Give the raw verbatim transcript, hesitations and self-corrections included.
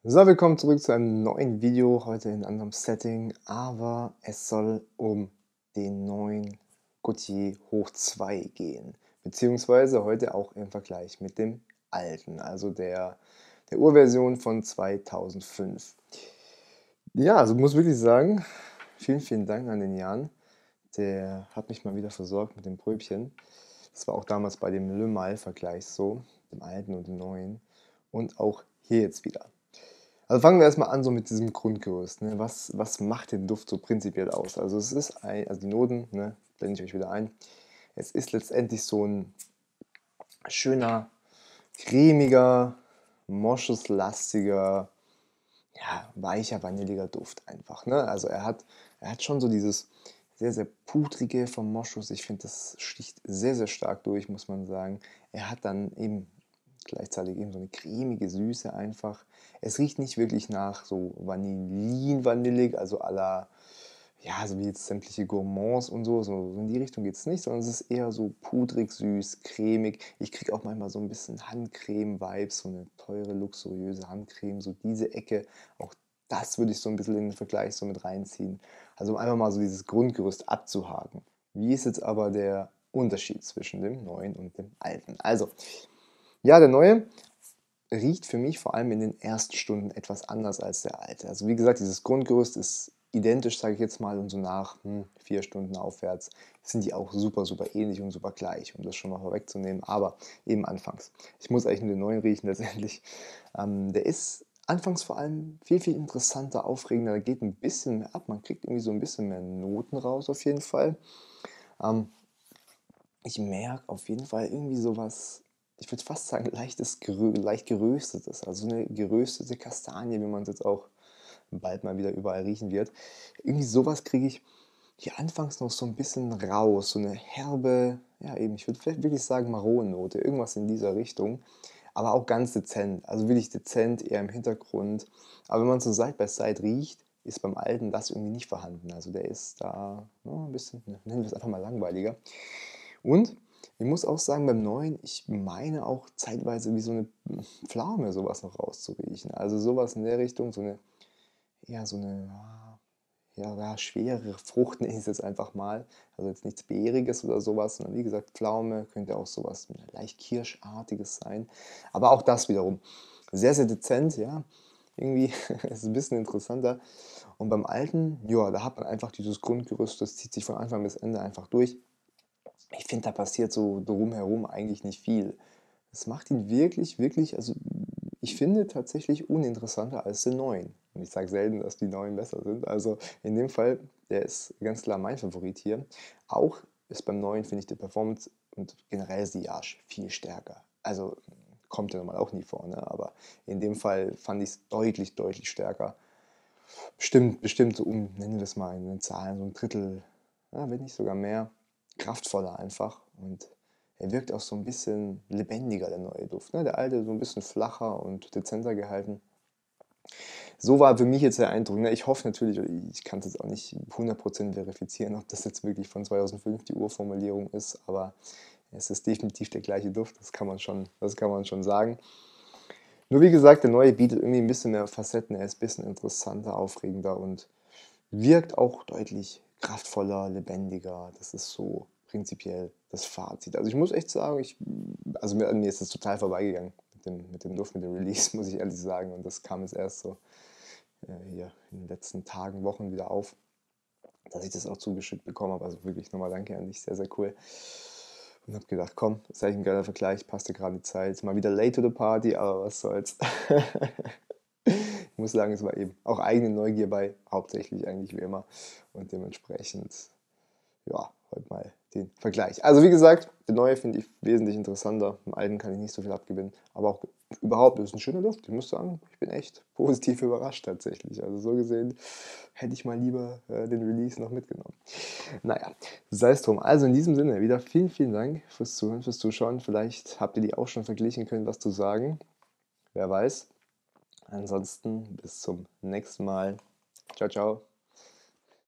So, willkommen zurück zu einem neuen Video, heute in anderem Setting, aber es soll um den neuen Gautier Hoch zwei gehen, beziehungsweise heute auch im Vergleich mit dem alten, also der, der Urversion von zweitausendfünf. Ja, also muss wirklich sagen, vielen, vielen Dank an den Jan, der hat mich mal wieder versorgt mit dem Pröbchen. Das war auch damals bei dem Le Male-Vergleich so, dem alten und dem neuen und auch hier jetzt wieder. Also fangen wir erstmal an so mit diesem Grundgerüst. Ne? Was, was macht den Duft so prinzipiell aus? Also es ist ein, also die Noten, ne, blende ich euch wieder ein. Es ist letztendlich so ein schöner, cremiger, moschuslastiger, ja, weicher, vanilliger Duft einfach. Ne? Also er hat, er hat schon so dieses sehr, sehr pudrige vom Moschus. Ich finde, das sticht sehr, sehr stark durch, muss man sagen. Er hat dann eben gleichzeitig eben so eine cremige Süße einfach. Es riecht nicht wirklich nach so Vanillin-vanillig, also à la, ja, so wie jetzt sämtliche Gourmands und so, so in die Richtung geht es nicht, sondern es ist eher so pudrig, süß, cremig. Ich kriege auch manchmal so ein bisschen Handcreme-Vibes, so eine teure, luxuriöse Handcreme, so diese Ecke. Auch das würde ich so ein bisschen in den Vergleich so mit reinziehen. Also um einfach mal so dieses Grundgerüst abzuhaken. Wie ist jetzt aber der Unterschied zwischen dem neuen und dem alten? Also, ja, der neue riecht für mich vor allem in den ersten Stunden etwas anders als der alte. Also wie gesagt, dieses Grundgerüst ist identisch, sage ich jetzt mal, und so nach hm, vier Stunden aufwärts sind die auch super, super ähnlich und super gleich, um das schon mal vorwegzunehmen. Aber eben anfangs. Ich muss eigentlich nur den neuen riechen letztendlich. Ähm, der ist anfangs vor allem viel, viel interessanter, aufregender. Da geht ein bisschen mehr ab. Man kriegt irgendwie so ein bisschen mehr Noten raus auf jeden Fall. Ähm, Ich merke auf jeden Fall irgendwie sowas, ich würde fast sagen, leichtes, gerö leicht geröstetes, also eine geröstete Kastanie, wie man es jetzt auch bald mal wieder überall riechen wird. Irgendwie sowas kriege ich hier anfangs noch so ein bisschen raus, so eine herbe, ja eben, ich würde wirklich sagen Maronennote, irgendwas in dieser Richtung, aber auch ganz dezent, also wirklich dezent, eher im Hintergrund. Aber wenn man so Side by Side riecht, ist beim Alten das irgendwie nicht vorhanden. Also der ist da ja, ein bisschen, nennen wir es einfach mal langweiliger. Und ich muss auch sagen, beim Neuen, ich meine auch zeitweise wie so eine Pflaume sowas noch rauszuriechen. Also sowas in der Richtung, so eine, ja, so eine, ja, ja, schwerere Frucht nenne ich es jetzt einfach mal. Also jetzt nichts Beeriges oder sowas, sondern wie gesagt, Pflaume könnte auch sowas leicht Kirschartiges sein. Aber auch das wiederum sehr, sehr dezent, ja. Irgendwie ist es ein bisschen interessanter. Und beim Alten, ja, da hat man einfach dieses Grundgerüst, das zieht sich von Anfang bis Ende einfach durch. Ich finde, da passiert so drumherum eigentlich nicht viel. Das macht ihn wirklich, wirklich, also ich finde tatsächlich uninteressanter als den neuen. Und ich sage selten, dass die neuen besser sind. Also in dem Fall, der ist ganz klar mein Favorit hier. Auch ist beim neuen, finde ich, die Performance und generell Sillage viel stärker. Also kommt ja normal auch nie vor, ne? Aber in dem Fall fand ich es deutlich, deutlich stärker. Bestimmt, bestimmt so um, nennen wir es mal in den Zahlen, so ein Drittel, ja, wenn nicht sogar mehr, kraftvoller einfach. Und er wirkt auch so ein bisschen lebendiger, der neue Duft. Ne? Der alte so ein bisschen flacher und dezenter gehalten. So war für mich jetzt der Eindruck. Ne? Ich hoffe natürlich, ich kann es jetzt auch nicht hundert Prozent verifizieren, ob das jetzt wirklich von zweitausendfünf die Urformulierung ist, aber es ist definitiv der gleiche Duft, das kann man schon, das kann man schon sagen. Nur wie gesagt, der neue bietet irgendwie ein bisschen mehr Facetten, er ist ein bisschen interessanter, aufregender und wirkt auch deutlich kraftvoller, lebendiger. Das ist so prinzipiell das Fazit. Also ich muss echt sagen, ich, also mir, mir ist das total vorbeigegangen mit dem, mit dem Duft, mit dem Release, muss ich ehrlich sagen. Und das kam jetzt erst so äh, hier in den letzten Tagen, Wochen wieder auf, dass ich das auch zugeschickt bekommen habe. Also wirklich nochmal danke an dich, sehr, sehr cool. Und habe gedacht, komm, ist eigentlich ein geiler Vergleich, passt dir gerade die Zeit. Mal wieder late to the party, aber was soll's. Ich muss sagen, es war eben auch eigene Neugier bei, hauptsächlich eigentlich wie immer. Und dementsprechend, ja, heute mal den Vergleich. Also wie gesagt, der neue finde ich wesentlich interessanter. Im alten kann ich nicht so viel abgewinnen. Aber auch überhaupt ist ein schöner Duft. Ich muss sagen, ich bin echt positiv überrascht tatsächlich. Also so gesehen hätte ich mal lieber äh, den Release noch mitgenommen. Naja, sei es drum. Also in diesem Sinne wieder vielen, vielen Dank fürs Zuhören, fürs Zuschauen. Vielleicht habt ihr die auch schon verglichen, können was zu sagen. Wer weiß. Ansonsten bis zum nächsten Mal. Ciao, ciao.